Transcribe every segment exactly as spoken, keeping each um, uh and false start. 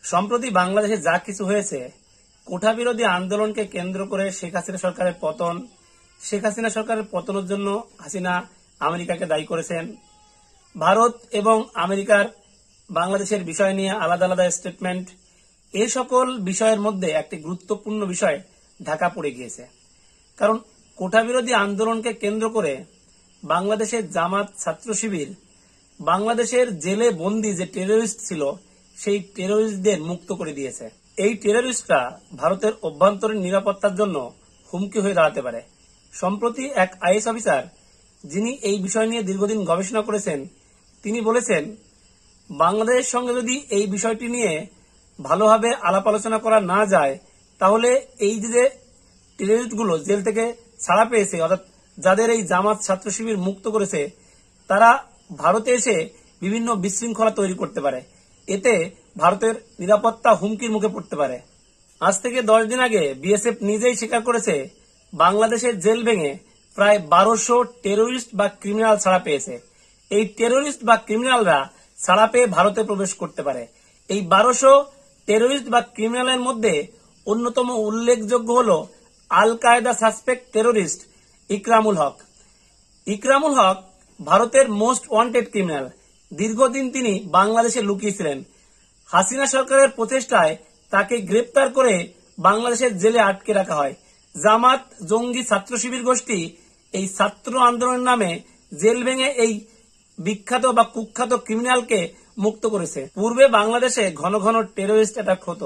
সম্প্রতি বাংলাদেশে যা কিছু হয়েছে, কোটা বিরোধী আন্দোলনকে কেন্দ্র করে শেখ হাসিনা সরকারের পতন, শেখ হাসিনা সরকারের পতনের জন্য হাসিনা আমেরিকাকে দায়ী করেছেন। ভারত এবং আমেরিকার বাংলাদেশের বিষয় নিয়ে আলাদা আলাদা স্টেটমেন্ট, এই সকল বিষয়ের মধ্যে একটি গুরুত্বপূর্ণ বিষয় ঢাকা পড়ে গিয়েছে। কারণ কোটা বিরোধী আন্দোলনকে কেন্দ্র করে বাংলাদেশের জামাত ছাত্র শিবির বাংলাদেশের জেলে বন্দী যে টেরোরিস্ট ছিল সেই টেরোরিস্টদের মুক্ত করে দিয়েছে। এই টেরোরিস্টরা ভারতের অভ্যন্তরীণ নিরাপত্তার জন্য হুমকি হয়ে দাঁড়াতে পারে। সম্প্রতি এক আইএস অফিসার, যিনি এই বিষয় নিয়ে দীর্ঘদিন গবেষণা করেছেন, তিনি বলেছেন, বাংলাদেশের সঙ্গে যদি এই বিষয়টি নিয়ে ভালোভাবে আলাপ আলোচনা করা না যায়, তাহলে এই যে টেরোরিস্টগুলো জেল থেকে ছাড়া পেয়েছে, অর্থাৎ যাদের এই জামাত ছাত্র শিবির মুক্ত করেছে, তারা ভারতে এসে বিভিন্ন বিশৃঙ্খলা তৈরি করতে পারে। এতে ভারতের নিরাপত্তা হুমকির মুখে পড়তে পারে। আজ থেকে দশ দিন আগে বিএসএফ নিজেই স্বীকার করেছে, বাংলাদেশের জেল ভেঙে প্রায় বারোশো টেরোরিস্ট বা ক্রিমিনাল ছাড়া পেয়েছে। এই টেরোরিস্ট বা ক্রিমিনালরা ছাড়া পেয়ে ভারতে প্রবেশ করতে পারে। এই বারোশো টেরোরিস্ট বা ক্রিমিনালের মধ্যে অন্যতম উল্লেখযোগ্য হল Al Qaeda suspect terrorist Ikramul Haq. Ikramul Haq ভারতের মোস্ট ওয়ান্টেড ক্রিমিনাল। দীর্ঘদিন তিনি বাংলাদেশে লুকিয়েছিলেন। হাসিনা সরকারের প্রচেষ্টায় তাকে গ্রেপ্তার করে বাংলাদেশের জেলে আটকে রাখা হয়। জামাত জঙ্গি ছাত্র শিবির গোষ্ঠী এই ছাত্র আন্দোলনের নামে জেল ভেঙে এই বিখ্যাত বা কুখ্যাত ক্রিমিনালকে মুক্ত করেছে। পূর্বে বাংলাদেশে ঘন ঘন টেরোরিস্ট অ্যাটাক হতো।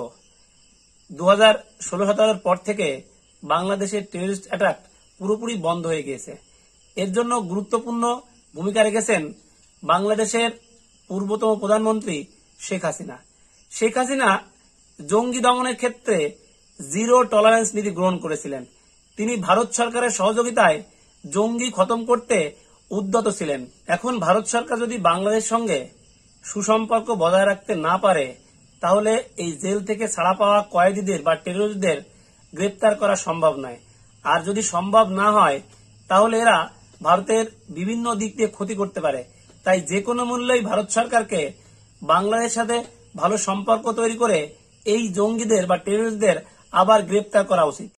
দু হাজার ষোলো সতেরোর পর থেকে বাংলাদেশের টেরোরিস্ট অ্যাটাক পুরোপুরি বন্ধ হয়ে গিয়েছে। এর জন্য গুরুত্বপূর্ণ ভূমিকা রেখেছেন বাংলাদেশের পূর্বতন প্রধানমন্ত্রী শেখ হাসিনা। শেখ হাসিনা জঙ্গি দমনের ক্ষেত্রে জিরো টলারেন্স নীতি গ্রহণ করেছিলেন। তিনি ভারত সরকারের সহযোগিতায় জঙ্গি খতম করতে উদ্যত ছিলেন। এখন ভারত সরকার যদি বাংলাদেশের সঙ্গে সুসম্পর্ক বজায় রাখতে না পারে, তাহলে এই জেল থেকে ছাড়া পাওয়া কয়েদিদের বা টেরোরিস্টদের গ্রেপ্তার করা সম্ভব নয়। আর যদি সম্ভব না হয়, তাহলে এরা ভারতের বিভিন্ন দিক দিয়ে ক্ষতি করতে পারে। তাই যে কোনো মূল্যেই ভারত সরকারকে বাংলাদেশের সাথে ভালো সম্পর্ক তৈরি করে এই জঙ্গিদের বা টেরোরিস্টদের আবার গ্রেপ্তার করা উচিত।